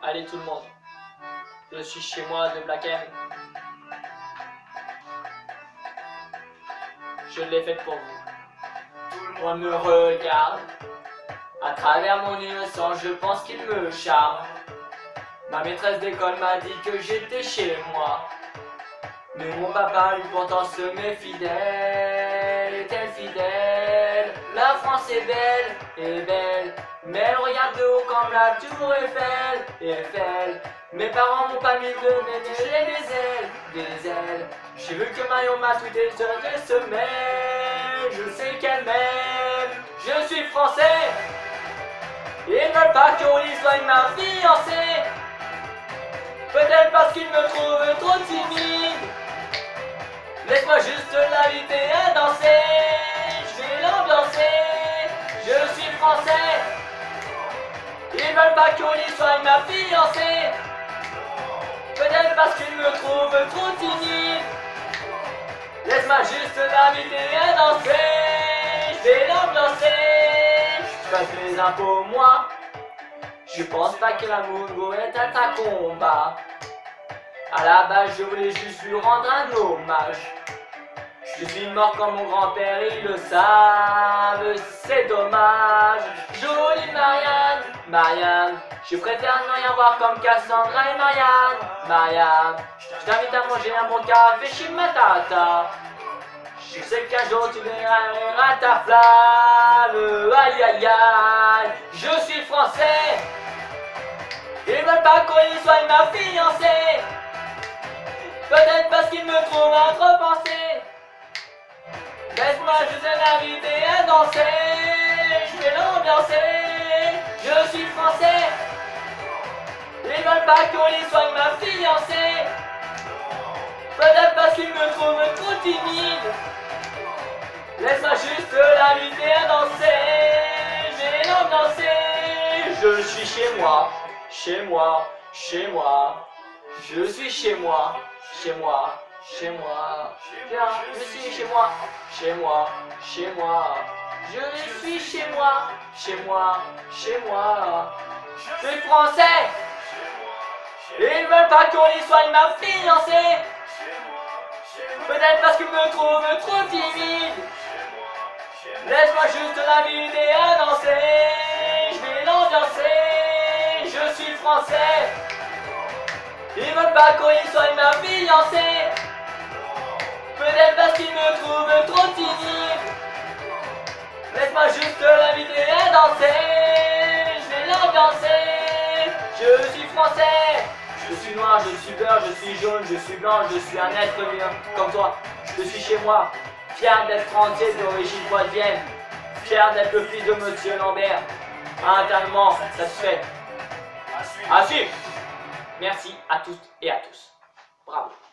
Allez tout le monde, je suis chez moi de Black M. Je l'ai faite pour vous. Tout le monde me regarde. À travers mon innocence, je pense qu'il me charme. Ma maîtresse d'école m'a dit que j'étais chez moi. Mais mon papa, lui, pourtant se met fidèle. Est-elle fidèle? La France est belle, mais elle regarde de haut comme la tour Eiffel. Mes parents m'ont pas mis de nez, j'ai des ailes. J'ai vu que Marion m'a tweeté sur des semaines. Je sais qu'elle m'aime, je suis français. Ils veulent pas qu'Oli soit ma fiancée. Peut-être parce qu'ils me trouvent trop timide. Laisse-moi juste l'inviter à danser. Je vais l'ambiancer. Je suis français. Ils veulent pas qu'Oli soit ma fiancée. Peut-être parce qu'ils me trouvent trop timide. Laisse-moi juste l'inviter à danser. Je vais l'ambiancer. Je passe mes impôts moi. Je pense pas que l'amour est un combat. À la base, je voulais juste lui rendre un hommage. Je suis mort comme mon grand-père, ils le savent, c'est dommage. Jolie Marianne, je préfère ne rien voir comme Cassandra et Marianne, je t'invite à manger un bon café chez ma tata. Je sais qu'un jour tu verras ta flamme, aïe aïe aïe, je suis français. Ils veulent pas qu'on soit ma fiancée. Peut-être parce qu'ils me trouvent à trop penser. Laisse-moi juste l'inviter à danser. Je vais l'ambiancer. Je suis français. Ils veulent pas qu'on soit ma fiancée. Peut-être parce qu'ils me trouvent trop timide. Laisse-moi juste l'inviter à danser. Je vais l'ambiancer. Je suis chez moi. Chez moi. Je suis chez moi. Je suis chez moi. Je suis chez moi. Je suis français. Ils veulent pas qu'on soit ma fiancée. Peut-être parce qu'ils me trouvent trop timide. Laisse-moi juste l'inviter à danser. Je vais l'ambiancer. Je suis français. Ils veulent pas qu'on soit ma fiancée. Peut-être parce qu'ils me trouvent trop timide. Laisse-moi juste l'inviter à danser. Je vais l'ambiancer. Je suis français. Je suis noir, je suis beurre, je suis jaune, je suis blanc, je suis un être humain comme toi. Je suis chez moi, fier d'être français d'origine poitevine. Fier d'être le fils de Monsieur Lambert. Intérieurement satisfait. À suivre. Merci à toutes et à tous. Bravo.